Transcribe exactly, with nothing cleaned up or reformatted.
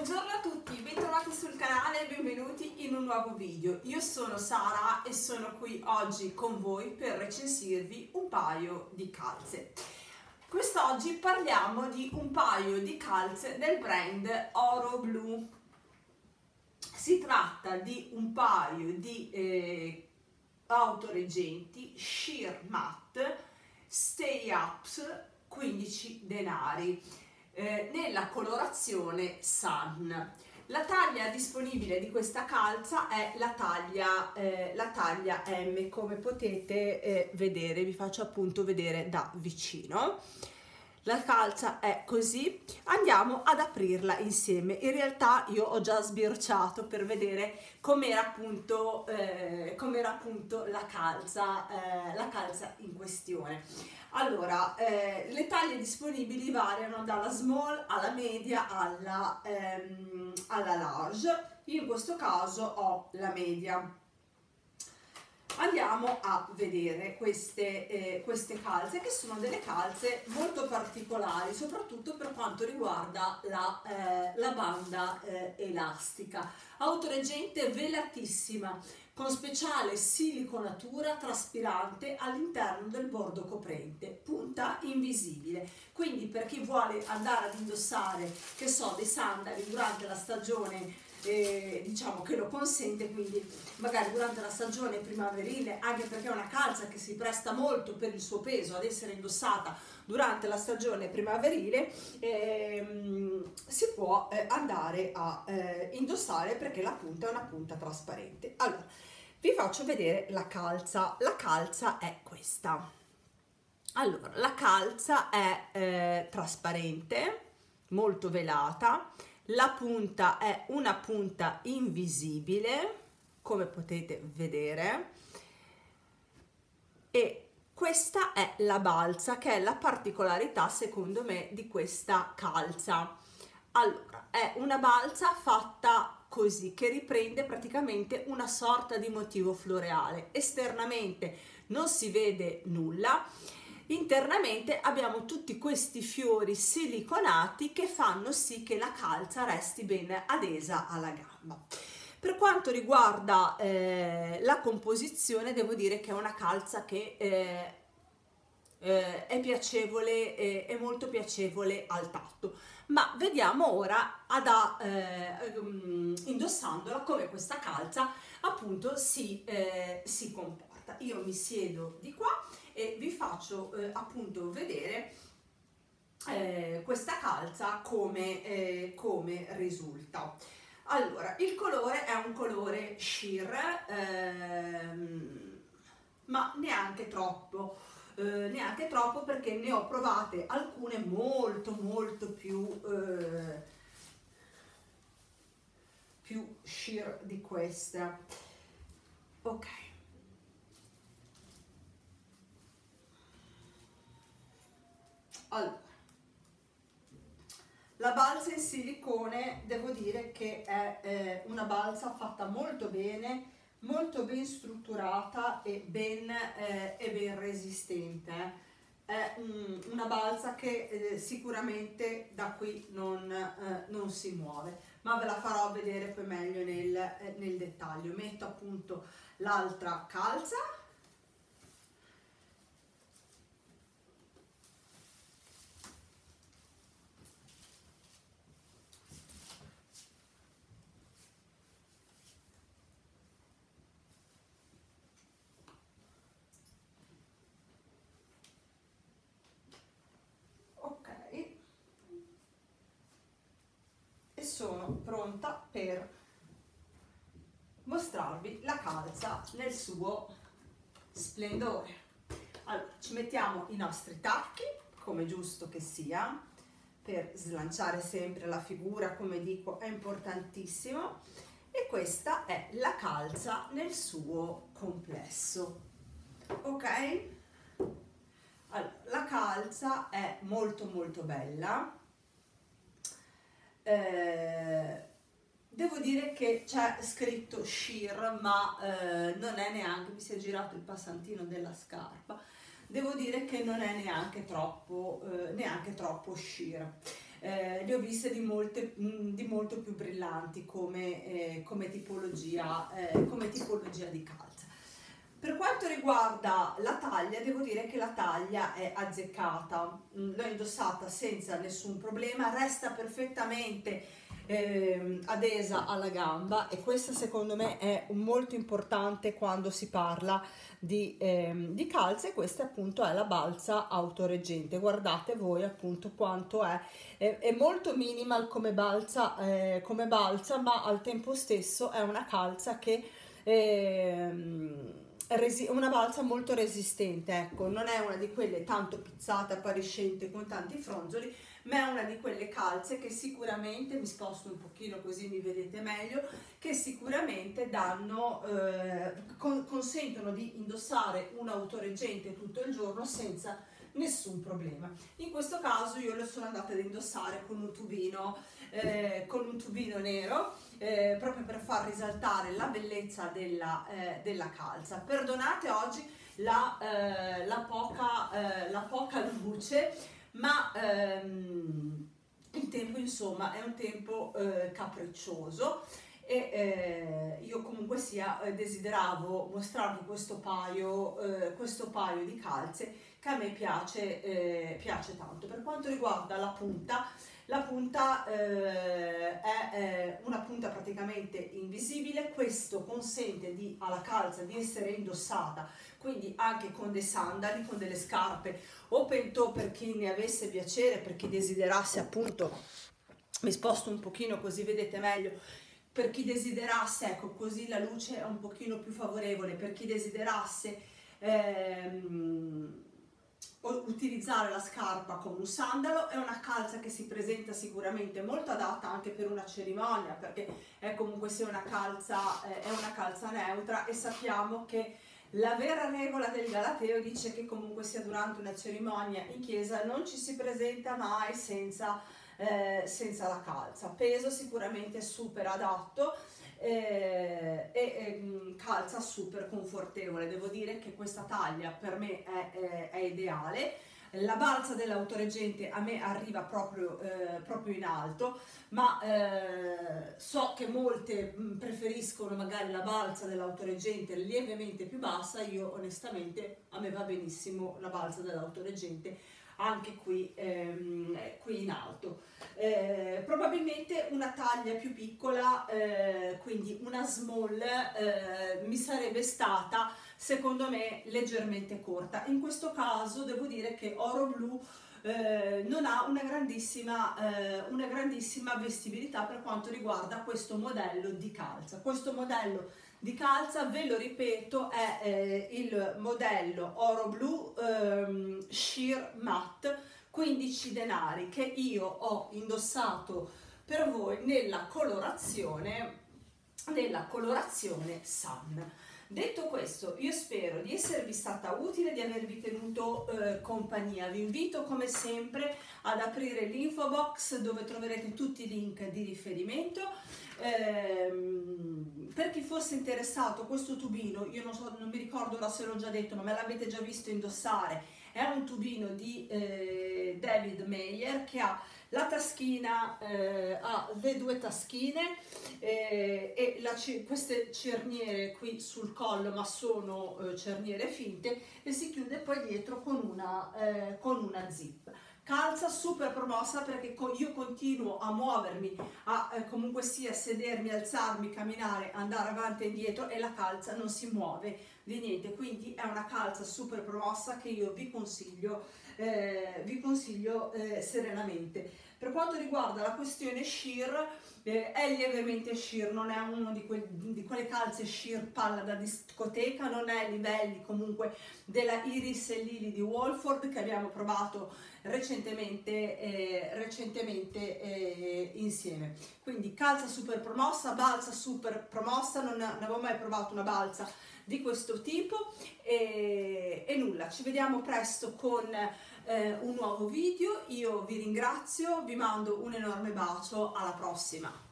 Buongiorno a tutti, bentrovati sul canale e benvenuti in un nuovo video. Io sono Sara e sono qui oggi con voi per recensirvi un paio di calze. Quest'oggi parliamo di un paio di calze del brand Oro Blu. Si tratta di un paio di eh, autoreggenti sheer matte Stay Ups quindici denari. Eh, nella colorazione Sun. La taglia disponibile di questa calza è la taglia, eh, la taglia M, come potete eh, vedere, vi faccio appunto vedere da vicino. La calza è così, andiamo ad aprirla insieme. In realtà io ho già sbirciato per vedere com'era appunto, eh, com'era appunto la calza, eh, la calza in questione. Allora, eh, le taglie disponibili variano dalla small alla media alla, ehm, alla large. Io in questo caso ho la media. Andiamo a vedere queste, eh, queste calze, che sono delle calze molto particolari, soprattutto per quanto riguarda la, eh, la banda eh, elastica. Autoreggente velatissima, con speciale siliconatura traspirante all'interno del bordo coprente, punta invisibile. Quindi per chi vuole andare ad indossare, che so, dei sandali durante la stagione, Eh, diciamo che lo consente, quindi magari durante la stagione primaverile, anche perché è una calza che si presta molto per il suo peso ad essere indossata durante la stagione primaverile, ehm, si può eh, andare a eh, indossare, perché la punta è una punta trasparente. Allora, vi faccio vedere la calza. La calza è questa. Allora, la calza è eh, trasparente, molto velata. La punta è una punta invisibile, come potete vedere, e questa è la balza, che è la particolarità secondo me di questa calza. Allora, è una balza fatta così, che riprende praticamente una sorta di motivo floreale. Esternamente non si vede nulla. Internamente abbiamo tutti questi fiori siliconati che fanno sì che la calza resti ben adesa alla gamba. Per quanto riguarda eh, la composizione, devo dire che è una calza che eh, eh, è piacevole, eh, è molto piacevole al tatto. Ma vediamo ora ad, eh, um, indossandola, come questa calza appunto si, eh, si comporta. Io mi siedo di qua e vi faccio eh, appunto vedere eh, questa calza come, eh, come risulta. Allora, il colore è un colore sheer, ehm, ma neanche troppo, eh, neanche troppo, perché ne ho provate alcune molto molto più, eh, più sheer di questa. Ok. Allora, la balza in silicone devo dire che è eh, una balza fatta molto bene, molto ben strutturata e ben, eh, e ben resistente. È um, una balza che eh, sicuramente da qui non, eh, non si muove, ma ve la farò vedere poi meglio nel, eh, nel dettaglio. Metto appunto l'altra calza. Sono pronta per mostrarvi la calza nel suo splendore. Allora, ci mettiamo i nostri tacchi, come giusto che sia, per slanciare sempre la figura, come dico, è importantissimo. E questa è la calza nel suo complesso. Ok? Allora, la calza è molto molto bella. Eh, devo dire che c'è scritto sheer, ma eh, non è neanche, mi si è girato il passantino della scarpa, devo dire che non è neanche troppo, eh, neanche troppo sheer. eh, ne ho viste di, molte, mh, di molto più brillanti come, eh, come, tipologia, eh, come tipologia di calza. Per quanto riguarda la taglia, devo dire che la taglia è azzeccata, l'ho indossata senza nessun problema, resta perfettamente eh, adesa alla gamba, e questo secondo me è molto importante quando si parla di, eh, di calze. Questa appunto è la balza autoreggente. Guardate voi appunto quanto è, è, è molto minimal come balza, eh, come balza, ma al tempo stesso è una calza che... Eh, una balza molto resistente, ecco, non è una di quelle tanto pizzata, appariscente con tanti fronzoli, ma è una di quelle calze che sicuramente, mi sposto un pochino così mi vedete meglio, che sicuramente danno, eh, con, consentono di indossare un autoreggente tutto il giorno senza nessun problema. In questo caso io lo sono andata ad indossare con un tubino, eh, con un tubino nero, eh, proprio per far risaltare la bellezza della, eh, della calza. Perdonate oggi la, eh, la, poca, eh, la poca luce, ma ehm, il tempo insomma è un tempo eh, capriccioso, e eh, io comunque sia eh, desideravo mostrarvi questo paio, eh, questo paio di calze che a me piace, eh, piace tanto. Per quanto riguarda la punta, la punta eh, è eh, una punta praticamente invisibile. Questo consente di, alla calza di essere indossata quindi anche con dei sandali, con delle scarpe open toe per chi ne avesse piacere, per chi desiderasse appunto, mi sposto un pochino così vedete meglio, per chi desiderasse, ecco così la luce è un pochino più favorevole, per chi desiderasse ehm, utilizzare la scarpa come un sandalo. È una calza che si presenta sicuramente molto adatta anche per una cerimonia, perché è comunque sia una calza, eh, è una calza neutra, e sappiamo che la vera regola del Galateo dice che comunque sia durante una cerimonia in chiesa non ci si presenta mai senza, eh, senza la calza. Peso sicuramente super adatto, eh, e eh, calza super confortevole. Devo dire che questa taglia per me è, è, è ideale. La balza dell'autoreggente a me arriva proprio, eh, proprio in alto, ma eh, so che molte mh, preferiscono magari la balza dell'autoreggente lievemente più bassa. Io onestamente, a me va benissimo la balza dell'autoreggente anche qui, ehm, qui in alto. Eh, probabilmente una taglia più piccola, eh, quindi una small, eh, mi sarebbe stata secondo me leggermente corta. In questo caso devo dire che oro blu eh, non ha una grandissima, eh, una grandissima vestibilità per quanto riguarda questo modello di calza. Questo modello di calza, ve lo ripeto, è eh, il modello oro blu ehm, sheer matte, quindici denari, che io ho indossato per voi nella colorazione, nella colorazione Sun. Detto questo, io spero di esservi stata utile, di avervi tenuto eh, compagnia. Vi invito come sempre ad aprire l'info box dove troverete tutti i link di riferimento. Ehm, per chi fosse interessato, questo tubino, io non, so, non mi ricordo ora se l'ho già detto, ma me l'avete già visto indossare, è un tubino di eh, David Meyer che ha la taschina, eh, ha le due taschine eh, e la, queste cerniere qui sul collo, ma sono eh, cerniere finte, e si chiude poi dietro con una, eh, con una zip. Calza super promossa perché io continuo a muovermi, a eh, comunque sia sedermi, alzarmi, camminare, andare avanti e indietro, e la calza non si muove di niente. Quindi è una calza super promossa che io vi consiglio, eh, vi consiglio eh, serenamente. Per quanto riguarda la questione sheer, eh, è lievemente sheer, non è uno di, que di quelle calze sheer palla da discoteca, non è ai livelli comunque della Iris e Lily di Wolford che abbiamo provato recentemente, eh, recentemente eh, insieme. Quindi calza super promossa, balza super promossa, non, non avevo mai provato una balza di questo tipo, e, e nulla, ci vediamo presto con eh, un nuovo video. Io vi ringrazio, vi mando un enorme bacio, alla prossima.